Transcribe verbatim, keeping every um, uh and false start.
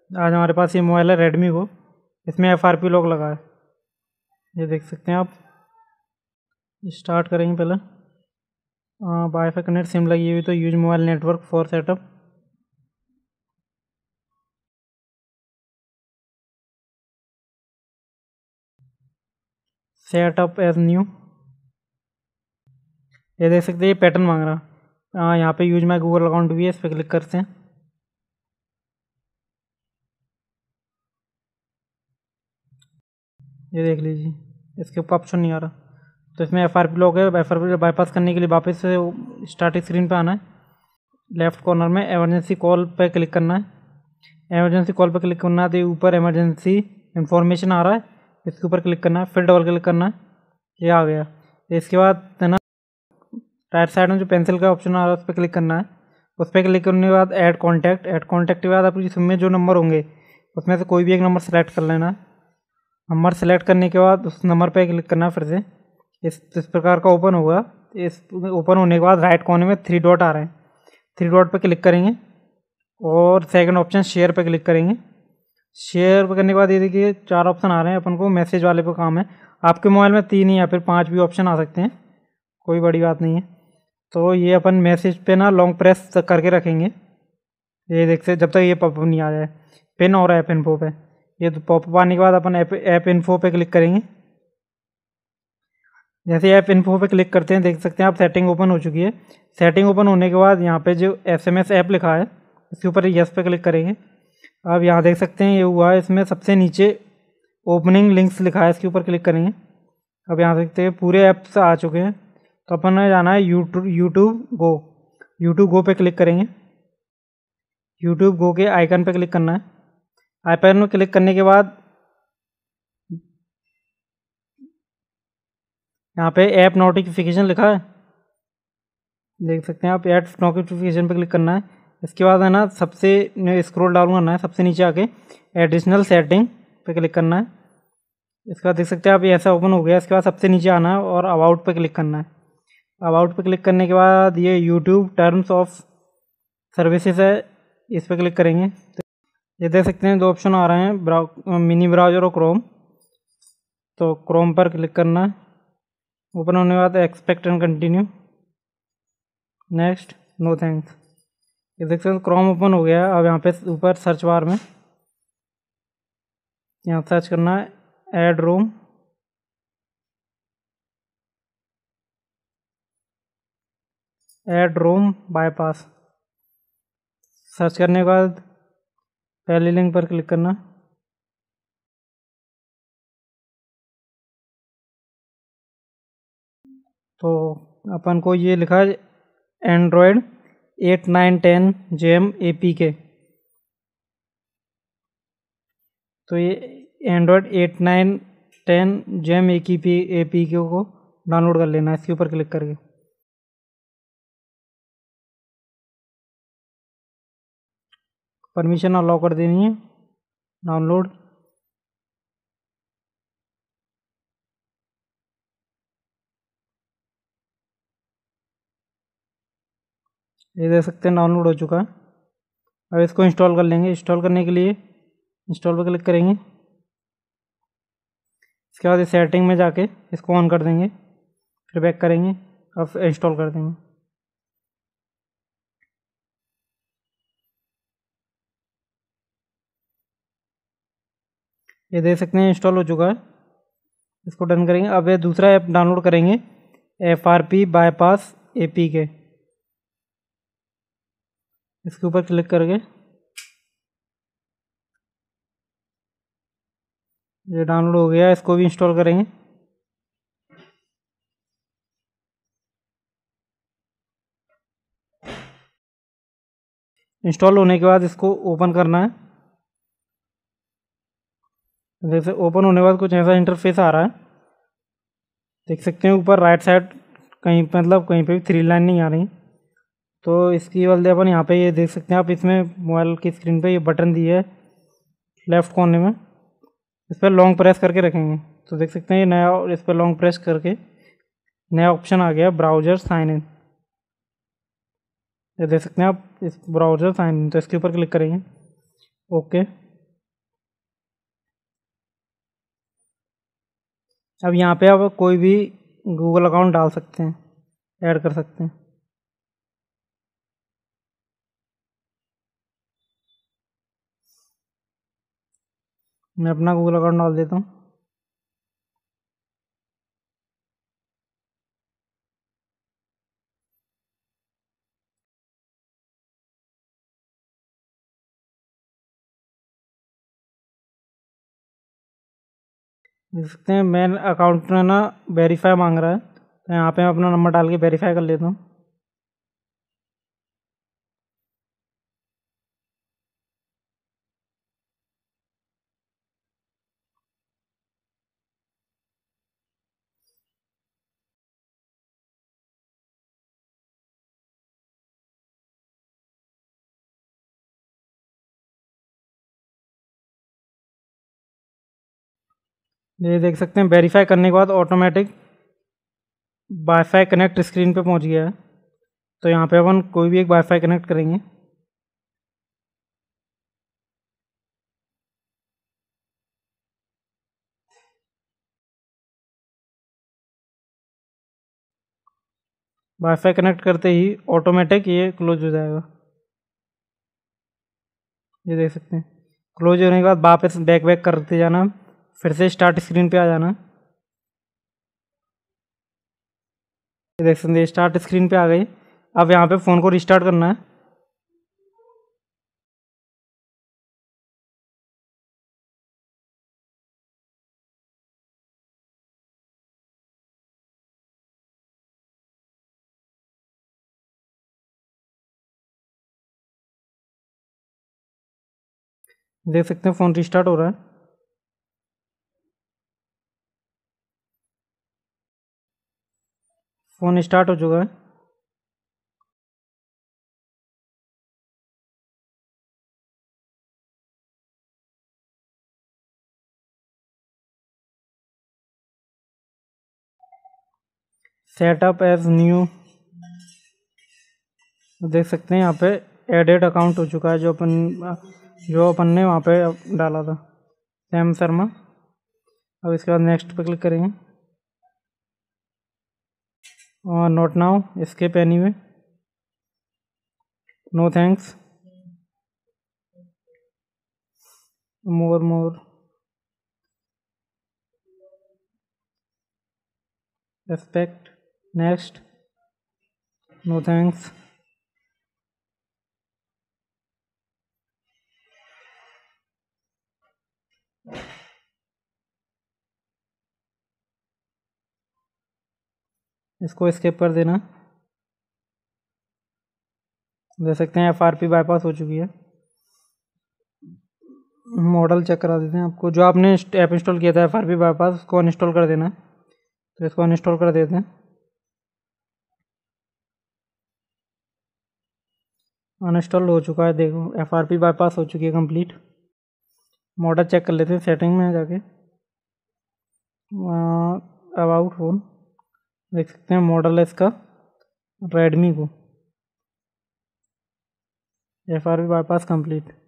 आज हमारे पास ये मोबाइल है रेडमी को, इसमें एफ आर पी लॉक लगा है, ये देख सकते हैं आप। स्टार्ट करेंगे पहले, वाईफाई कनेक्ट सिम लगी हुई तो use mobile network for setup. Setup as new, ये देख सकते हैं ये पैटर्न मांग रहा। यहाँ पे यूज माई गूगल अकाउंट भी है, इस पर क्लिक करते हैं। ये देख लीजिए इसके ऊपर ऑप्शन नहीं आ रहा, तो इसमें एफ आर पी लॉक है। एफ आर पी बाईपास करने के लिए वापस से स्टार्टिंग स्क्रीन पे आना है, लेफ्ट कॉर्नर में इमरजेंसी कॉल पे क्लिक करना है। इमरजेंसी कॉल पे क्लिक करना है तो ऊपर इमरजेंसी इंफॉर्मेशन आ रहा है, इसके ऊपर क्लिक करना है, फिर डबल क्लिक करना है, ये आ गया। इसके बाद है ना राइट साइड में जो पेंसिल का ऑप्शन आ रहा है उस पर क्लिक करना है। उस पर क्लिक करने के बाद ऐड कॉन्टैक्ट, ऐड कॉन्टैक्ट के बाद आपकी सिम में जो नंबर होंगे उसमें से कोई भी एक नंबर सेलेक्ट कर लेना। नंबर सेलेक्ट करने के बाद उस नंबर पर क्लिक करना है फिर से। इस इस प्रकार का ओपन होगा। इस ओपन होने के बाद राइट कोने में थ्री डॉट आ रहे हैं, थ्री डॉट पर क्लिक करेंगे और सेकंड ऑप्शन शेयर पर क्लिक करेंगे। शेयर पर करने के बाद ये देखिए चार ऑप्शन आ रहे हैं, अपन को मैसेज वाले पे काम है। आपके मोबाइल में तीन या फिर पांच भी ऑप्शन आ सकते हैं, कोई बड़ी बात नहीं है। तो ये अपन मैसेज पे ना लॉन्ग प्रेस करके रखेंगे, ये देख सकते जब तक ये पॉपअप नहीं आ जाए, पिन और ऐप इन्फो पे। ये तो पॉपअप आने के बाद अपन ऐप ऐप इन्फो पे क्लिक करेंगे। जैसे ऐप इन्फो पे क्लिक करते हैं देख सकते हैं आप सेटिंग ओपन हो चुकी है। सेटिंग ओपन होने के बाद यहाँ पे जो एस एम एस ऐप लिखा है इसके ऊपर यस पे क्लिक करेंगे। अब यहाँ देख सकते हैं ये हुआ है, इसमें सबसे नीचे ओपनिंग लिंक्स लिखा है, इसके ऊपर क्लिक करेंगे। अब यहाँ देखते हैं पूरे ऐप्स आ चुके हैं, तो अपन ने जाना है YouTube YouTube go. YouTube go पे क्लिक करेंगे। यूट्यूब गो के आइकन पे क्लिक करना है। आइकन में क्लिक करने के बाद यहाँ पे ऐप नोटिफिकेशन लिखा है, देख सकते हैं आप। ऐप नोटिफिकेशन पे क्लिक करना है। इसके बाद है ना सबसे स्क्रॉल डाउन करना है, सबसे नीचे आके एडिशनल सेटिंग पे क्लिक करना है। इसका देख सकते हैं आप ये ऐसा ओपन हो गया। इसके बाद सबसे नीचे आना है और अबाउट पे क्लिक करना है। अबाउट पे क्लिक करने के बाद ये यूट्यूब टर्म्स ऑफ सर्विसेज है, इस पर क्लिक करेंगे। तो ये देख सकते हैं दो ऑप्शन आ रहे हैं, ब्राउ मिनी ब्राउजर और क्रोम। तो क्रोम पर क्लिक करना है। ओपन होने के बाद accept and continue, next, no thanks. ये देख सकते हैं क्रोम ओपन हो गया। अब यहाँ पे ऊपर सर्च बार में यहाँ सर्च करना है add ROM. Add ROM bypass search करने के बाद पहले लिंक पर क्लिक करना। तो अपन को ये लिखा है Android eight nine ten J M A P K. तो ये Android eight nine ten J M A की पी ए पी के को डाउनलोड कर लेना है, इसके ऊपर क्लिक करके। परमिशन अलाउ कर देनी है, डाउनलोड। ये देख सकते हैं डाउनलोड हो चुका है। अब इसको इंस्टॉल कर लेंगे। इंस्टॉल करने के लिए इंस्टॉल पर क्लिक करेंगे। इसके बाद इस सेटिंग में जाके इसको ऑन कर देंगे, फिर बैक करेंगे, अब इंस्टॉल कर देंगे। ये देख सकते हैं इंस्टॉल हो चुका है, इसको डन करेंगे। अब ये दूसरा ऐप डाउनलोड करेंगे, F R P bypass A P K. इसके ऊपर क्लिक करके ये डाउनलोड हो गया, इसको भी इंस्टॉल करेंगे। इंस्टॉल होने के बाद इसको ओपन करना है। जैसे ओपन होने के बाद कुछ ऐसा इंटरफेस आ रहा है, देख सकते हैं ऊपर राइट साइड कहीं मतलब कहीं पे भी थ्री लाइन नहीं आ रही। तो इसकी बदले अपन यहाँ पे ये देख सकते हैं आप, इसमें मोबाइल की स्क्रीन पे ये बटन दी है लेफ्ट कोने में, इस पर लॉन्ग प्रेस करके रखेंगे तो देख सकते हैं ये नया, इस पर लॉन्ग प्रेस करके नया ऑप्शन आ गया ब्राउज़र साइन इन। ये देख सकते हैं आप, इस ब्राउज़र साइन इन, तो इसके ऊपर क्लिक करेंगे, ओके। अब यहाँ पे आप कोई भी गूगल अकाउंट डाल सकते हैं, ऐड कर सकते हैं। मैं अपना गूगल अकाउंट डाल देता हूँ। देख सकते हैं मेन अकाउंट में ना वेरीफाई मांग रहा है, तो यहाँ पे मैं अपना नंबर डाल के वेरीफाई कर लेता हूँ। ये देख सकते हैं वेरीफाई करने के बाद ऑटोमेटिक वाईफाई कनेक्ट स्क्रीन पे पहुंच गया है। तो यहाँ पे अपन कोई भी एक वाईफाई कनेक्ट करेंगे। वाईफाई कनेक्ट करते ही ऑटोमेटिक ये क्लोज हो जाएगा। ये देख सकते हैं क्लोज होने के बाद वापस बैक बैक करते जाना, फिर से स्टार्ट स्क्रीन पे आ जाना। ये देख सकते हैं स्टार्ट स्क्रीन पे आ गई। अब यहाँ पे फ़ोन को रिस्टार्ट करना है। देख सकते हैं फ़ोन रिस्टार्ट हो रहा है। फ़ोन स्टार्ट हो चुका है। सेटअप एज न्यू, देख सकते हैं यहाँ पे एडेड अकाउंट हो चुका है, जो अपन जो अपन ने वहाँ पे डाला था, सैम शर्मा। अब इसके बाद नेक्स्ट पे क्लिक करेंगे और not now, skip anyway, no thanks, more more, respect, next, no thanks. इसको स्किप कर देना। देख सकते हैं एफ आर पी बाईपास हो चुकी है। मॉडल चेक करा देते हैं आपको। जो आपने ऐप इंस्टॉल किया था एफ आर पी बाईपास, उसको अनइंस्टॉल कर देना है। तो इसको अनइंस्टॉल कर देते हैं। अनइंस्टॉल हो चुका है, देखो एफ आर पी बाईपास हो चुकी है कंप्लीट। मॉडल चेक कर लेते हैं सेटिंग में जाके, अबाउट फोन। देख सकते हैं मॉडल है इसका रेडमी को, F R P bypass complete.